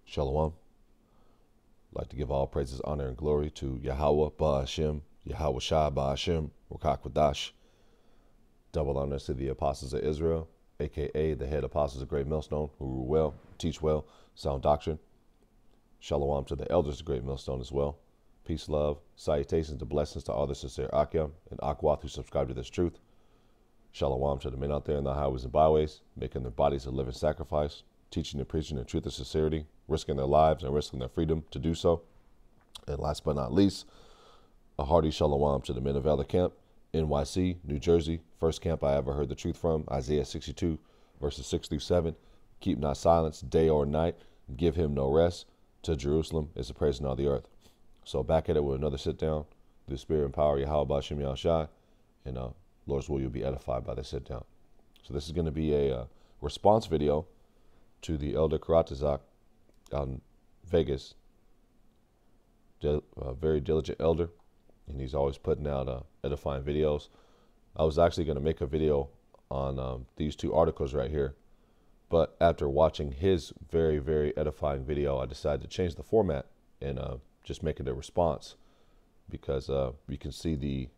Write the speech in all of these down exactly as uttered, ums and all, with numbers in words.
Shalom. I'd like to give all praises, honor, and glory to Yahweh, Ba'ashem, Yahweh Shai, Ba'ashem, Rukakwadash. Double honors to the apostles of Israel, a k a the head apostles of Great Millstone, who rule well, teach well, sound doctrine. Shalom to the elders of Great Millstone as well. Peace, love, salutations, and blessings to all the sincere Akyam and Akwath who subscribe to this truth. Shalom to the men out there in the highways and byways, making their bodies a living sacrifice, teaching and preaching the truth of sincerity, risking their lives and risking their freedom to do so. And last but not least, a hearty shalom to the men of Elder Camp, N Y C, New Jersey, first camp I ever heard the truth from, Isaiah sixty-two, verses six through seven. Keep not silence day or night, give him no rest. To Jerusalem is the praise in all the earth. So back at it with another sit down. The spirit and power, Yahweh Ba'ashem Yahushai, and uh, Lord's will, you'll be edified by the sit down. So this is going to be a uh, response video to the Elder Karatazak out in Vegas. Dil uh, very diligent elder, and he's always putting out uh, edifying videos. I was actually going to make a video on um, these two articles right here, but after watching his very, very edifying video, I decided to change the format and uh, just make it a response, because uh, you can see the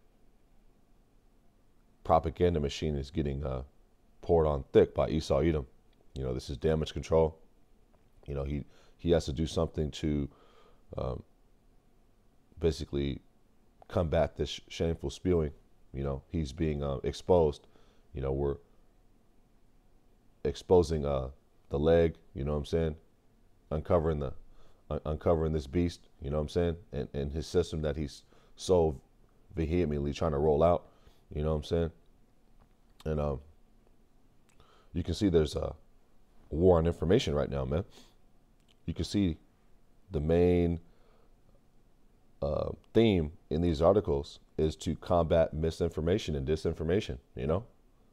propaganda machine is getting uh, poured on thick by Esau Edom. You know, this is damage control. You know, he, he has to do something to um, basically combat this shameful spewing. You know, he's being uh, exposed. You know, we're exposing uh, the leg, you know what I'm saying? Uncovering the, un uncovering this beast, you know what I'm saying? And, and his system that he's so vehemently trying to roll out, you know what I'm saying? And um, you can see there's a war on information right now, man. You can see the main uh, theme in these articles is to combat misinformation and disinformation, you know?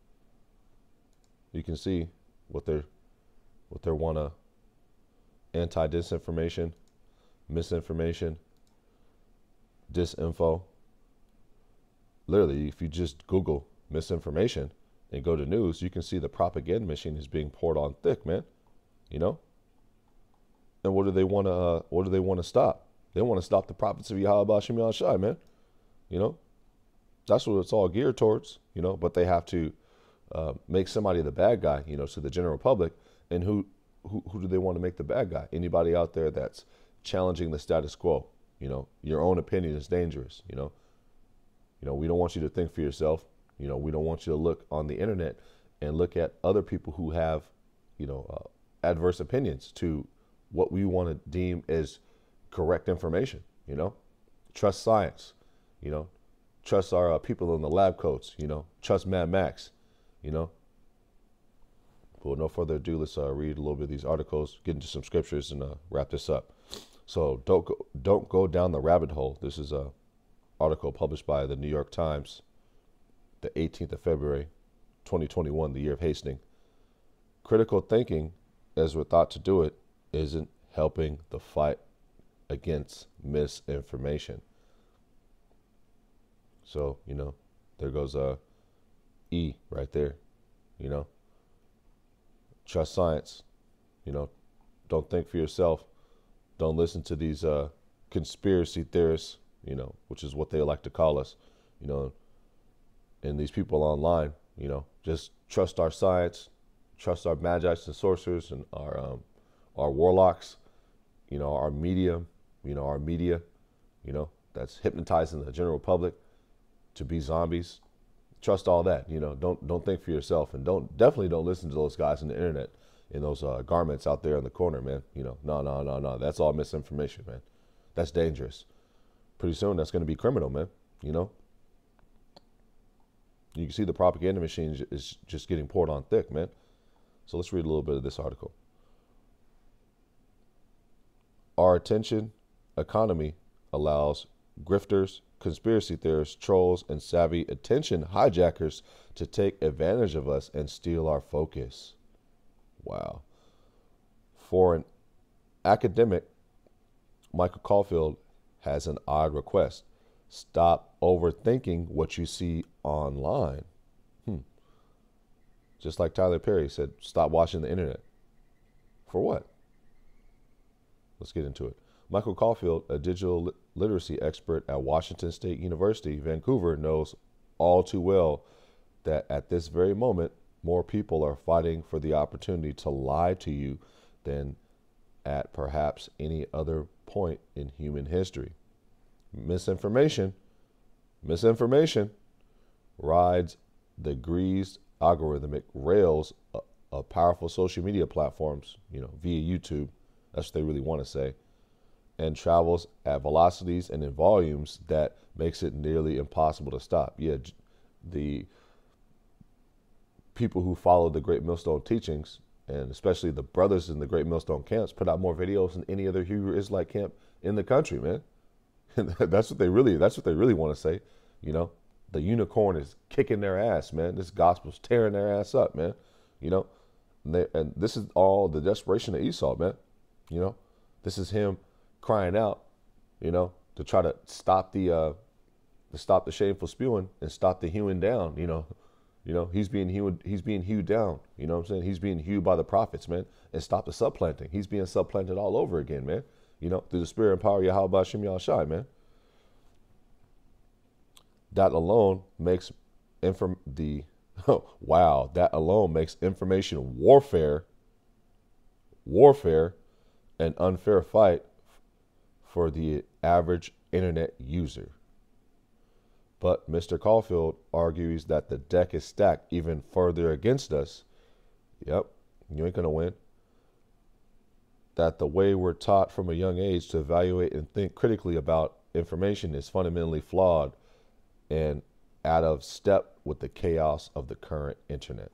You can see what they're what they want to anti-disinformation, misinformation, disinfo. Literally, if you just Google misinformation and go to news, you can see the propaganda machine is being poured on thick, man. You know? And what do they want to uh, what do they want to stop? They want to stop the prophets of Yahweh Ba'ashem Yahushai, man. You know? That's what it's all geared towards, you know, but they have to uh, make somebody the bad guy, you know, to the general public. And who, who, who do they want to make the bad guy? Anybody out there that's challenging the status quo. You know, your own opinion is dangerous, you know. You know, we don't want you to think for yourself. You know, we don't want you to look on the internet and look at other people who have, you know, uh, adverse opinions to what we want to deem as correct information, you know. Trust science, you know. Trust our uh, people in the lab coats, you know. Trust Mad Max, you know. But with no further ado, let's uh, read a little bit of these articles, get into some scriptures, and uh, wrap this up. So don't go, don't go down the rabbit hole. This is a article published by the New York Times, the eighteenth of February, twenty twenty-one, the year of hastening. Critical thinking, as we're thought to do it, isn't helping the fight against misinformation. So, you know, there goes uh, E right there, you know. Trust science, you know. Don't think for yourself. Don't listen to these uh, conspiracy theorists, you know, which is what they like to call us, you know, and these people online, you know. Just trust our science, trust our magites and sorcerers and our, um, our warlocks, you know, our media, you know, our media, you know, that's hypnotizing the general public to be zombies. Trust all that, you know. Don't don't think for yourself, and don't definitely don't listen to those guys on the internet in those uh, garments out there in the corner, man. You know, no, no, no, no. That's all misinformation, man. That's dangerous. Pretty soon, that's going to be criminal, man. You know. You can see the propaganda machine is just getting poured on thick, man. So let's read a little bit of this article. Our attention economy allows grifters, conspiracy theorists, trolls, and savvy attention hijackers to take advantage of us and steal our focus. Wow. For an academic, Michael Caulfield has an odd request. Stop overthinking what you see online. Hmm. Just like Tyler Perry said, stop watching the internet. For what? let's get into it. Michael Caulfield, a digital li- literacy expert at Washington State University, Vancouver, knows all too well that at this very moment, more people are fighting for the opportunity to lie to you than at perhaps any other point in human history. Misinformation, misinformation rides the greased algorithmic rails of powerful social media platforms, you know, via YouTube. That's what they really want to say. And travels at velocities and in volumes that makes it nearly impossible to stop. Yeah, the people who follow the Great Millstone teachings, and especially the brothers in the Great Millstone camps, put out more videos than any other Hebrew Israelite camp in the country, man. that's what they really that's what they really want to say. You know, the unicorn is kicking their ass, man. This gospel's tearing their ass up, man. You know, and, they, and this is all the desperation of Esau, man. You know, this is him crying out, you know, to try to stop the uh, to stop the shameful spewing and stop the hewing down. You know, you know, he's being hewed, he's being hewed down. You know what I'm saying? He's being hewed by the prophets, man, and stop the supplanting. He's being supplanted all over again, man. You know, through the spirit and power of Yahweh Shem Yahushai, man. That alone makes inform the oh, wow. That alone makes information warfare, warfare, an unfair fight for the average internet user. But Mister Caulfield argues that the deck is stacked even further against us. Yep, you ain't gonna win. That the way we're taught from a young age to evaluate and think critically about information is fundamentally flawed and out of step with the chaos of the current internet.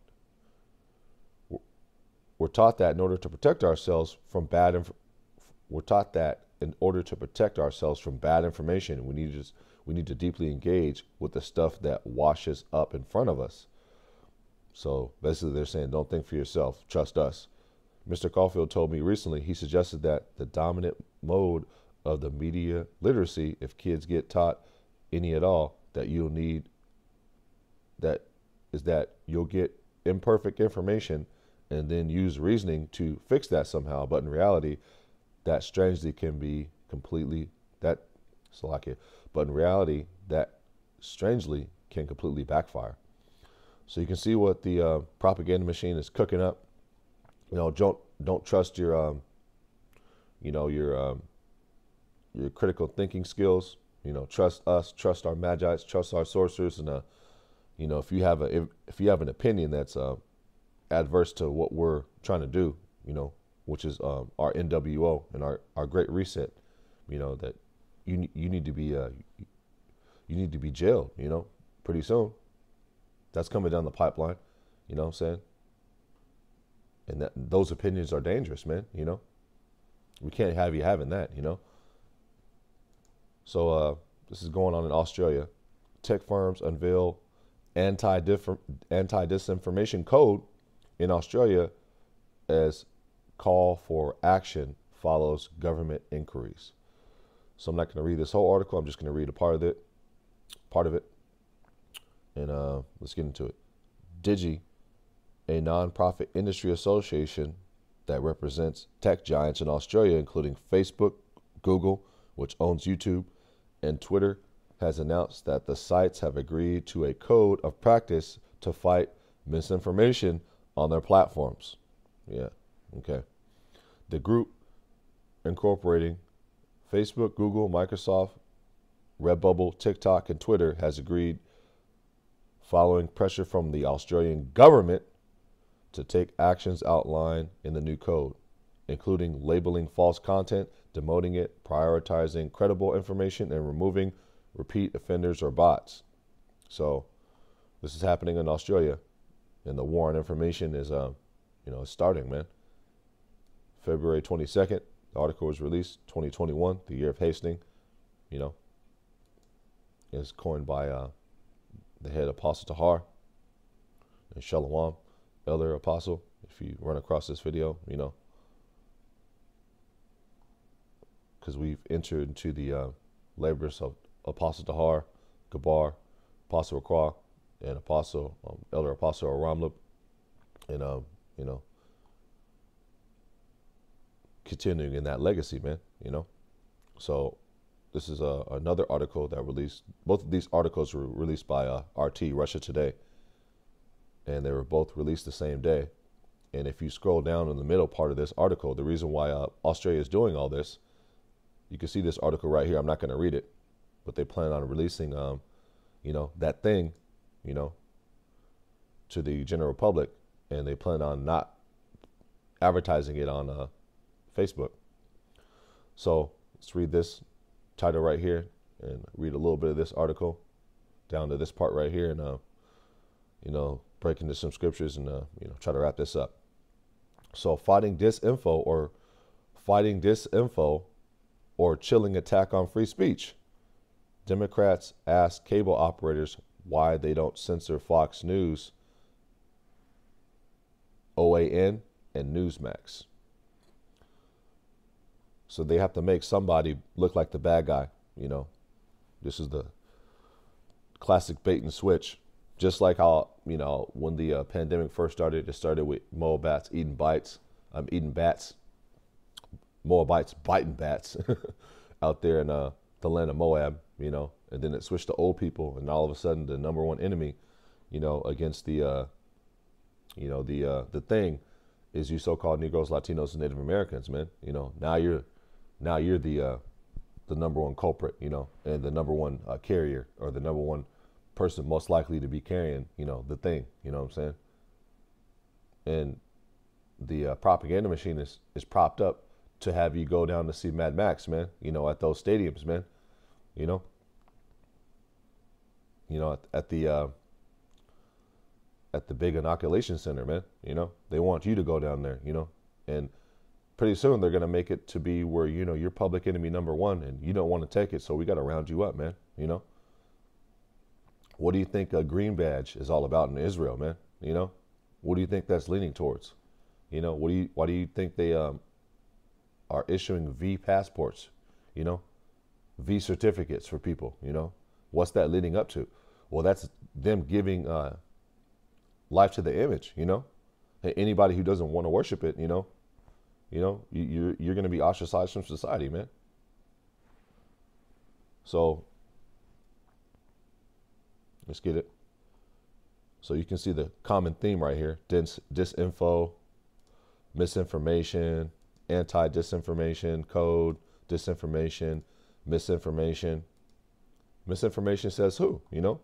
We're taught that in order to protect ourselves from bad inf- we're taught that in order to protect ourselves from bad information, we need to just, we need to deeply engage with the stuff that washes up in front of us. So basically they're saying, don't think for yourself, trust us. Mister Caulfield told me recently, he suggested that the dominant mode of the media literacy, if kids get taught any at all, that you'll need, that is that you'll get imperfect information and then use reasoning to fix that somehow. But in reality, that strangely can be completely, that, Salakia, but in reality, that strangely can completely backfire. So you can see what the uh, propaganda machine is cooking up. You know, don't don't trust your, um, you know, your um, your critical thinking skills. You know, trust us, trust our magites, trust our sorcerers, and uh, you know, if you have a if, if you have an opinion that's uh, adverse to what we're trying to do, you know, which is um, our N W O and our, our Great Reset, you know, that you you need to be uh, you need to be jailed, you know, pretty soon. That's coming down the pipeline, you know what I'm saying? And that those opinions are dangerous, man, you know. We can't have you having that, you know. So uh, this is going on in Australia. Tech firms unveil anti-disinformation code in Australia as call for action follows government inquiries. So I'm not going to read this whole article. I'm just going to read a part of it, part of it, and uh, let's get into it. Digi, a non-profit industry association that represents tech giants in Australia, including Facebook, Google, which owns YouTube, and Twitter, has announced that the sites have agreed to a code of practice to fight misinformation on their platforms. Yeah, okay. The group, incorporating Facebook, Google, Microsoft, Redbubble, TikTok, and Twitter, has agreed, following pressure from the Australian government, to take actions outlined in the new code, including labeling false content, demoting it, prioritizing credible information, and removing repeat offenders or bots. So this is happening in Australia, and the war on information is, uh, you know, it's starting, man. February twenty-second, the article was released, twenty twenty-one, the year of hastening, you know, is coined by uh, the head apostle Tahar and Shalom, elder apostle. If you run across this video, you know, because we've entered into the uh, labors of Apostle Tahar, Gabar, Apostle Akra, and Apostle, um, Elder Apostle Aramlib, and, um, you know, continuing in that legacy, man, you know? So this is a, another article that released, both of these articles were released by uh, R T, Russia Today, and they were both released the same day. And if you scroll down in the middle part of this article, the reason why uh, Australia is doing all this, you can see this article right here. I'm not going to read it, but they plan on releasing, um, you know, that thing, you know, to the general public, and they plan on not advertising it on uh, Facebook. So let's read this title right here and read a little bit of this article down to this part right here, and uh, you know, break into some scriptures and uh, you know, try to wrap this up. So fighting disinfo or fighting disinfo or chilling attack on free speech. Democrats ask cable operators why they don't censor Fox News, O A N, and Newsmax. So they have to make somebody look like the bad guy, you know. This is the classic bait and switch. Just like how, you know, when the uh, pandemic first started, it started with Moabites eating bites. I'm um, eating bats. Moabites biting bats out there in uh, the land of Moab, you know. And then it switched to old people, and all of a sudden the number one enemy, you know, against the, uh, you know, the uh, the thing is you so-called Negroes, Latinos, and Native Americans, man. You know, now you're now you're the uh, the number one culprit, you know, and the number one uh, carrier, or the number one person most likely to be carrying, you know, the thing, you know what I'm saying? And the uh, propaganda machine is, is propped up to have you go down to see Mad Max, man, you know, at those stadiums, man, you know, you know, at, at the, uh, at the big inoculation center, man, you know, they want you to go down there, you know, and pretty soon they're going to make it to be where, you know, you're public enemy number one and you don't want to take it. So we got to round you up, man, you know. What do you think a green badge is all about in Israel, man? You know, what do you think that's leaning towards? You know, what do you, why do you think they um, are issuing V passports, you know, V certificates for people, you know? What's that leading up to? Well, that's them giving uh, life to the image, you know? And anybody who doesn't want to worship it, you know, you know, you, you're, you're going to be ostracized from society, man. So let's get it. So you can see the common theme right here: Dis, disinfo, misinformation, anti-disinformation code, disinformation, misinformation. Misinformation says who? You know?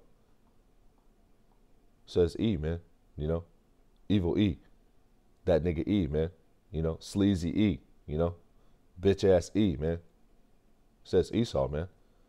Says E, man. You know? Evil E. That nigga E, man. You know? Sleazy E. You know? Bitch ass E, man. Says Esau, man.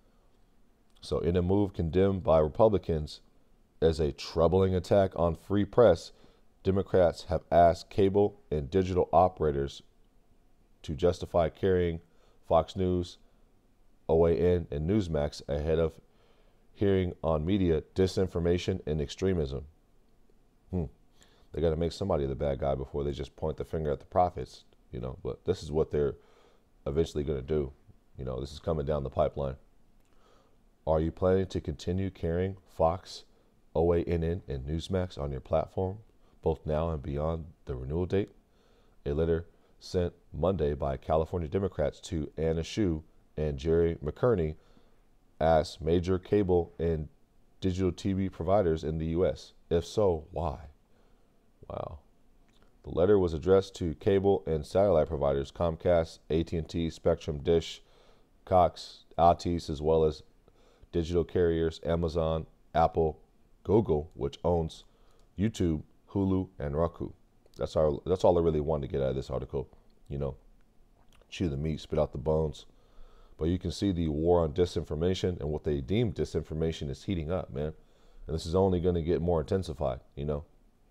So in a move condemned by Republicans as a troubling attack on free press, Democrats have asked cable and digital operators to justify carrying Fox News, O A N, and Newsmax ahead of hearing on media disinformation and extremism. Hmm. They got to make somebody the bad guy before they just point the finger at the prophets, you know. But this is what they're eventually going to do. You know, this is coming down the pipeline. Are you planning to continue carrying Fox, O A N N, and Newsmax on your platform, both now and beyond the renewal date? A letter sent Monday by California Democrats to Anna Shue and Jerry McCurney asked major cable and digital T V providers in the U S. If so, why? Wow. The letter was addressed to cable and satellite providers Comcast, A T and T, Spectrum, Dish, Cox, Altice, as well as digital carriers Amazon, Apple, Google, which owns YouTube, Hulu, and Roku. That's our. That's all I really wanted to get out of this article. You know, chew the meat, spit out the bones. But you can see the war on disinformation and what they deem disinformation is heating up, man. And this is only going to get more intensified, you know,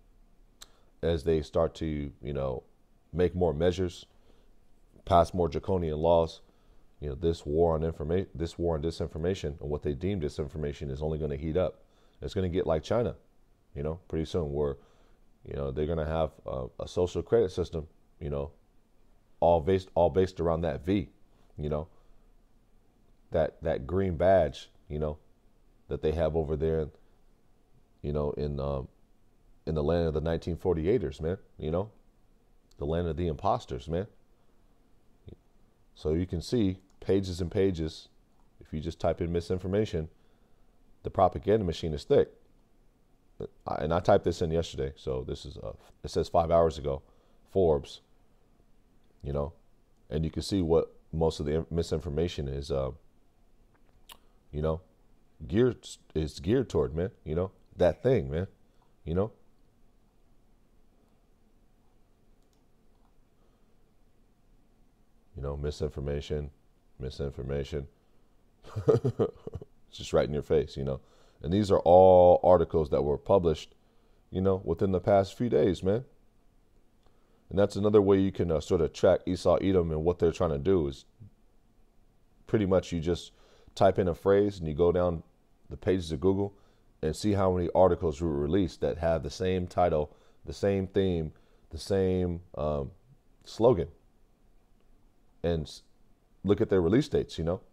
as they start to, you know, make more measures, pass more draconian laws. You know, this war on information, this war on disinformation, and what they deem disinformation is only going to heat up. It's going to get like China, you know, pretty soon, where, you know, they're going to have a, a social credit system, you know, all based all based around that V, you know, that that green badge, you know, that they have over there, you know, in um, in the land of the nineteen forty-eighters, man, you know, the land of the imposters, man. So you can see pages and pages. If you just type in misinformation, the propaganda machine is thick. And I typed this in yesterday. So this is, uh, it says five hours ago, Forbes, you know, and you can see what most of the misinformation is, uh, you know, geared, is geared toward, man, you know, that thing, man, you know. You know, misinformation, misinformation. It's just right in your face, you know. And these are all articles that were published, you know, within the past few days, man. And that's another way you can uh, sort of track Esau, Edom, and what they're trying to do is pretty much you just type in a phrase and you go down the pages of Google and see how many articles were released that have the same title, the same theme, the same um, slogan. And look at their release dates, you know.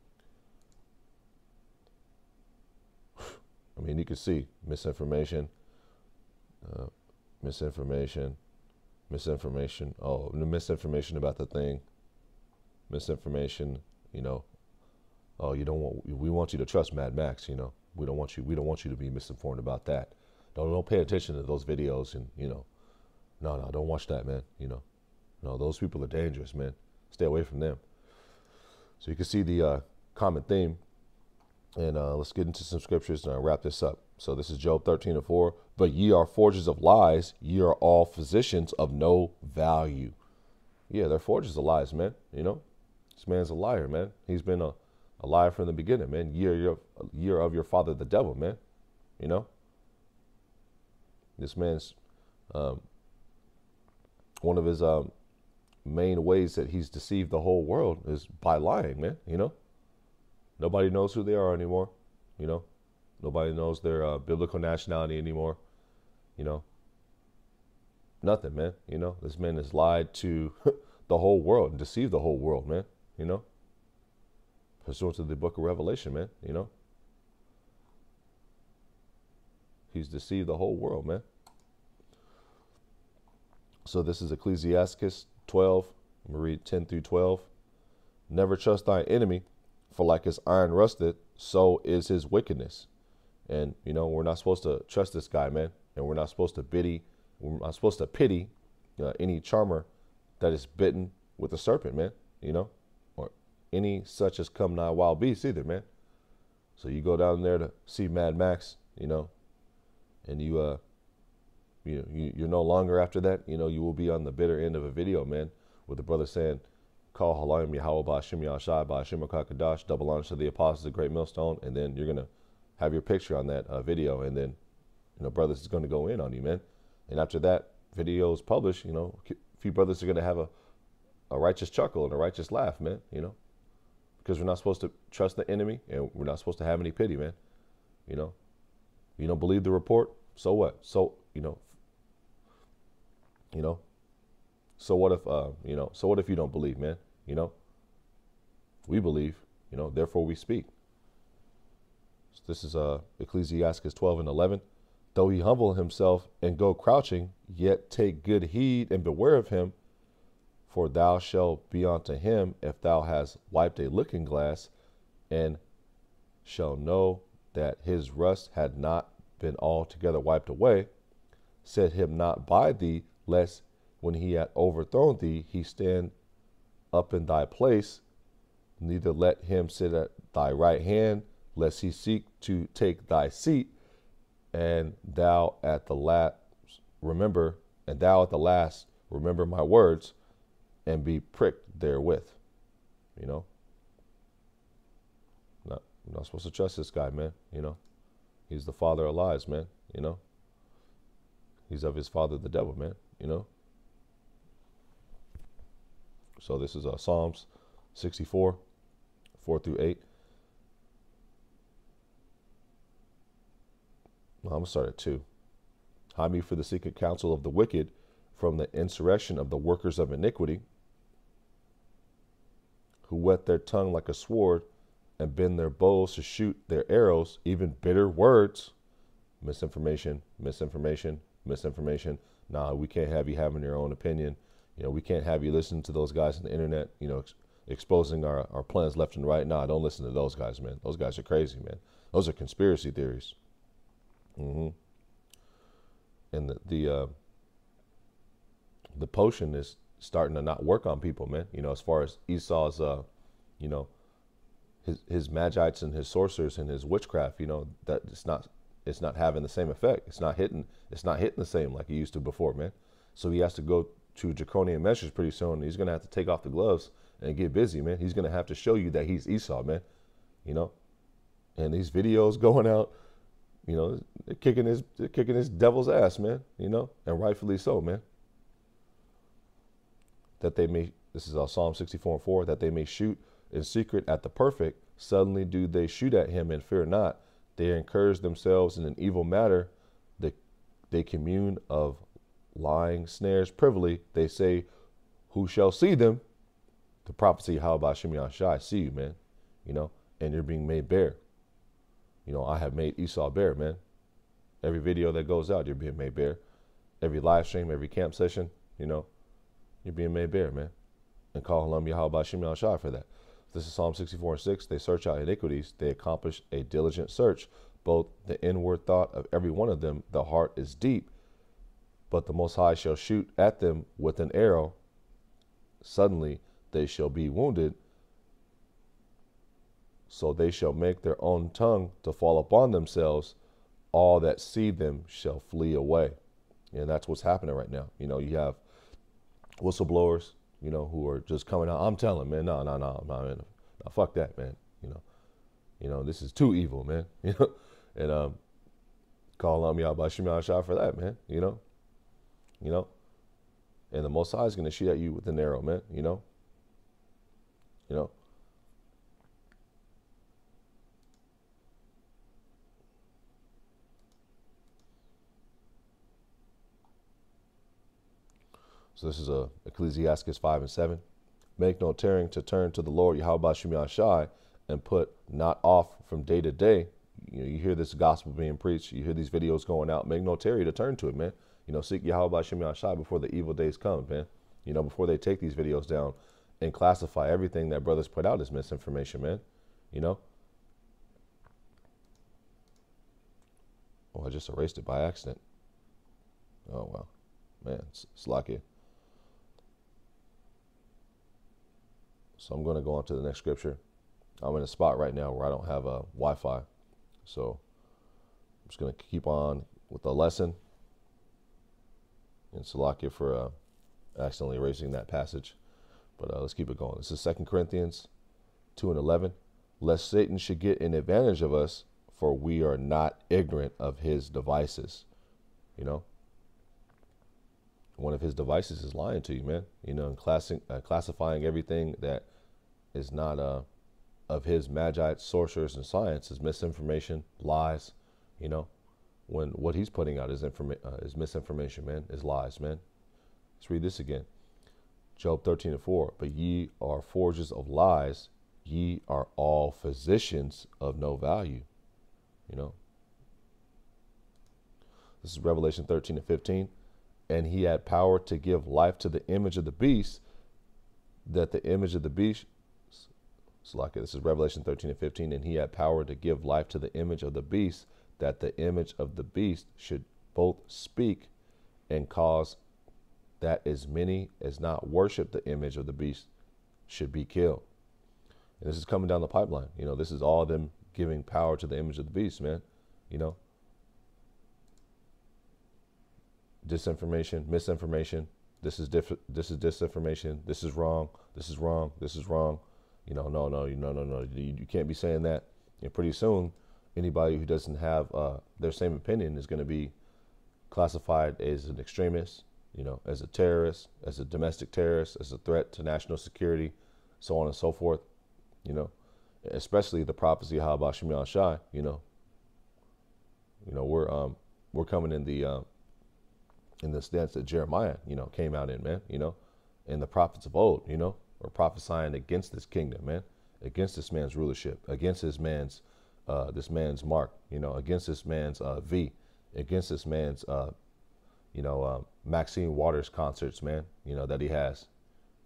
I mean, you can see misinformation, uh, misinformation, misinformation. Oh, misinformation about the thing. Misinformation, you know. Oh, you don't want. We want you to trust Mad Max, you know. We don't want you. We don't want you to be misinformed about that. Don't don't pay attention to those videos, and you know. No, no, don't watch that, man. You know. No, those people are dangerous, man. Stay away from them. So you can see the uh, common theme. And uh, let's get into some scriptures and I'll wrap this up. So this is Job thirteen and four. But ye are forgers of lies. Ye are all physicians of no value. Yeah, they're forgers of lies, man. You know, this man's a liar, man. He's been a, a liar from the beginning, man. Ye are, your, ye are of your father, the devil, man. You know, this man's um, one of his um, main ways that he's deceived the whole world is by lying, man. You know. Nobody knows who they are anymore, you know. Nobody knows their uh, biblical nationality anymore, you know. Nothing, man. You know, this man has lied to the whole world and deceived the whole world, man, you know. Pursuant to the book of Revelation, man, you know. He's deceived the whole world, man. So this is Ecclesiastes twelve. I'm going to read ten through twelve. Never trust thy enemy. For like his iron rusted, so is his wickedness. And, you know, we're not supposed to trust this guy, man. And we're not supposed to pity, we're not supposed to pity uh, any charmer that is bitten with a serpent, man, you know, or any such as come nigh wild beasts either, man. So you go down there to see Mad Max, you know, and you, uh, you, you, you're no longer after that, you know, you will be on the bitter end of a video, man, with the brother saying, call Halayim Yahweh Ba'ashim Yahshai Ba'ashim HaKadosh, double honor to the apostles, the great millstone, and then you're going to have your picture on that uh, video, and then, you know, brothers is going to go in on you, man. And after that video is published, you know, a few brothers are going to have a, a righteous chuckle and a righteous laugh, man, you know, because we're not supposed to trust the enemy, and we're not supposed to have any pity, man, you know. You don't believe the report, so what? So, you know, you know, so what if, uh, you know, so what if you don't believe, man? You know, we believe, you know, therefore we speak. So this is uh, Ecclesiastes twelve and eleven. Though he humble himself and go crouching, yet take good heed and beware of him. For thou shalt be unto him if thou hast wiped a looking glass, and shall know that his rust had not been altogether wiped away. Set him not by thee, lest when he had overthrown thee, he stand up in thy place. Neither let him sit at thy right hand, lest he seek to take thy seat. And thou at the last remember, and thou at the last remember my words, and be pricked therewith. You know, not I'm not supposed to trust this guy, man. You know, he's the father of lies, man. You know, he's of his father, the devil, man. You know. So this is uh, Psalms sixty-four, four through eight. I'm going to start at two. Hide me for the secret counsel of the wicked, from the insurrection of the workers of iniquity, who whet their tongue like a sword, and bend their bows to shoot their arrows, even bitter words. Misinformation, misinformation, misinformation. Nah, we can't have you having your own opinion. You know, we can't have you listen to those guys on the internet, you know, exposing our, our plans left and right. Nah, don't listen to those guys, man. Those guys are crazy, man. Those are conspiracy theories. Mm-hmm. And the the uh, the potion is starting to not work on people, man. You know, as far as Esau's, uh, you know, his his magites and his sorcerers and his witchcraft, you know, that it's not it's not having the same effect. It's not hitting it's not hitting the same like it used to before, man. So he has to go to draconian measures pretty soon. He's gonna have to take off the gloves and get busy, man. He's gonna have to show you that he's Esau, man. You know, and these videos going out, you know, they're kicking his they're kicking his devil's ass, man. You know, and rightfully so, man. That they may, this is uh, Psalm sixty-four and four, that they may shoot in secret at the perfect. Suddenly do they shoot at him and fear not. They encourage themselves in an evil matter. They, they commune of lying snares privily. They say, who shall see them? The prophecy, how about Shimei Shai? See you, man. You know, and you're being made bare. You know, I have made Esau bare, man. Every video that goes out, you're being made bare. Every live stream, every camp session, you know, you're being made bare, man. And call on Yahweh Shimei Shai for that. This is Psalm sixty-four and six. They search out iniquities. They accomplish a diligent search. Both the inward thought of every one of them, the heart is deep. But the Most High shall shoot at them with an arrow. Suddenly they shall be wounded. So they shall make their own tongue to fall upon themselves. All that see them shall flee away. And that's what's happening right now. You know, you have whistleblowers, you know, who are just coming out. I'm telling, man, no, no, no, no, man, no, fuck that, man. You know, you know, this is too evil, man. You know, and um, call on me out by Shimei Shai for that, man. You know, you know, and the Most High is gonna shoot at you with an arrow, man. You know, you know. So this is a Ecclesiastes five and seven. Make no tarrying to turn to the Lord Yahweh Shimei Shai, and put not off from day to day. You know, you hear this gospel being preached, you hear these videos going out. Make no tarry to turn to it, man. You know, seek Yahweh Shimei Shai before the evil days come, man. You know, before they take these videos down and classify everything that brothers put out as misinformation, man. You know. Oh, I just erased it by accident. Oh wow, man, it's, it's lucky. So I'm going to go on to the next scripture. I'm in a spot right now where I don't have a Wi-Fi. So I'm just going to keep on with the lesson. And Salakia for uh, accidentally erasing that passage. But uh, let's keep it going. This is Second Corinthians two and eleven. Lest Satan should get an advantage of us, for we are not ignorant of his devices. You know? One of his devices is lying to you, man. You know, and classing, uh, classifying everything that is not uh, of his magites, sorcerers, and science is misinformation, lies. You know, when what he's putting out is informa- uh, is misinformation, man, is lies, man. Let's read this again. Job thirteen and four. But ye are forgers of lies. Ye are all physicians of no value. You know. This is Revelation thirteen and fifteen. And he had power to give life to the image of the beast, that the image of the beast, so like this is Revelation thirteen and fifteen, and he had power to give life to the image of the beast, that the image of the beast should both speak and cause that as many as not worship the image of the beast should be killed. And this is coming down the pipeline. You know, this is all them giving power to the image of the beast, man. You know. Disinformation, misinformation. This is diff- this is disinformation. This is wrong. This is wrong. This is wrong. You know, no, no, no, no, no. You, you can't be saying that. And pretty soon, anybody who doesn't have uh, their same opinion is going to be classified as an extremist. You know, as a terrorist, as a domestic terrorist, as a threat to national security, so on and so forth. You know, especially the prophecy how about Shimei Shai. You know, you know we're um we're coming in the um. in the stance that Jeremiah, you know, came out in, man, you know, and the prophets of old, you know, were prophesying against this kingdom, man, against this man's rulership, against this man's, uh, this man's mark, you know, against this man's uh, V, against this man's, uh, you know, uh, Maxine Waters concerts, man, you know, that he has,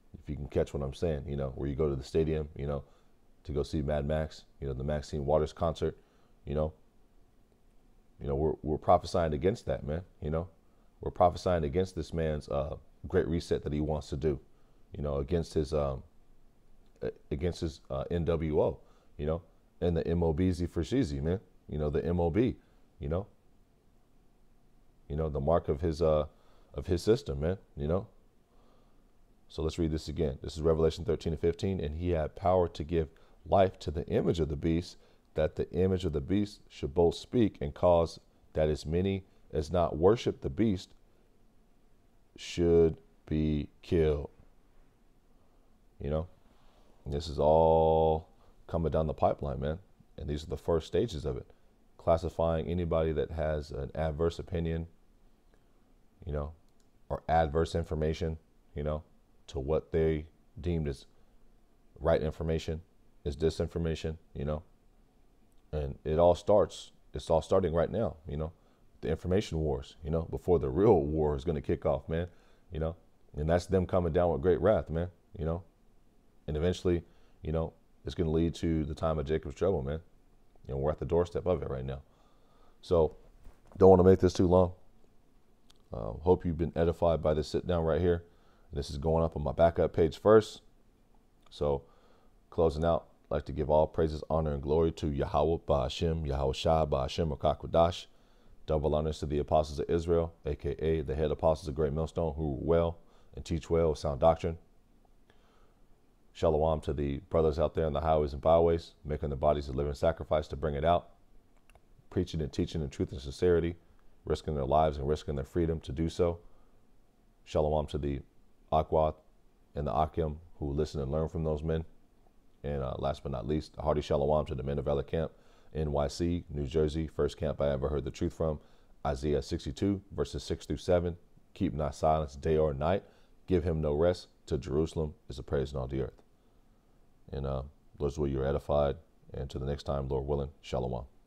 if you can catch what I'm saying, you know, where you go to the stadium, you know, to go see Mad Max, you know, the Maxine Waters concert, you know, you know, we're we're prophesying against that, man. You know, we're prophesying against this man's uh, great reset that he wants to do, you know, against his um, against his uh, N W O, you know, and the M O B Z for Sheezy, man. You know, the M O B, you know, you know, the mark of his uh of his system, man. You know. So let's read this again. This is Revelation thirteen and fifteen. And he had power to give life to the image of the beast, that the image of the beast should both speak and cause that as many as not worship the beast should be killed. You know, and this is all coming down the pipeline, man. And these are the first stages of it. Classifying anybody that has an adverse opinion, you know, or adverse information, you know, to what they deemed as right information is disinformation, you know. And it all starts, it's all starting right now, you know, the information wars, you know, before the real war is going to kick off, man, you know. And that's them coming down with great wrath, man, you know. And eventually, you know, it's going to lead to the time of Jacob's trouble, man. You know, we're at the doorstep of it right now. So don't want to make this too long. Uh, hope you've been edified by this sit down right here. This is going up on my backup page first. So closing out, I'd like to give all praises, honor, and glory to Yahweh, Ba'ashem, Yahweh Shai, Ba'ashem, Rakakwadash. Double honors to the apostles of Israel, a k a the head apostles of Great Millstone, who rule well and teach well with sound doctrine. Shalom to the brothers out there in the highways and byways, making their bodies a living sacrifice to bring it out, preaching and teaching in truth and sincerity, risking their lives and risking their freedom to do so. Shalom to the Akwath and the Akim who listen and learn from those men. And uh, last but not least, a hearty shalom to the men of Ella Camp, N Y C, New Jersey, first camp I ever heard the truth from. Isaiah sixty-two, verses six through seven. Keep not silence day or night. Give him no rest. To Jerusalem is a praise in all the earth. And uh, Lord's will, you're edified. And to the next time, Lord willing, shalom.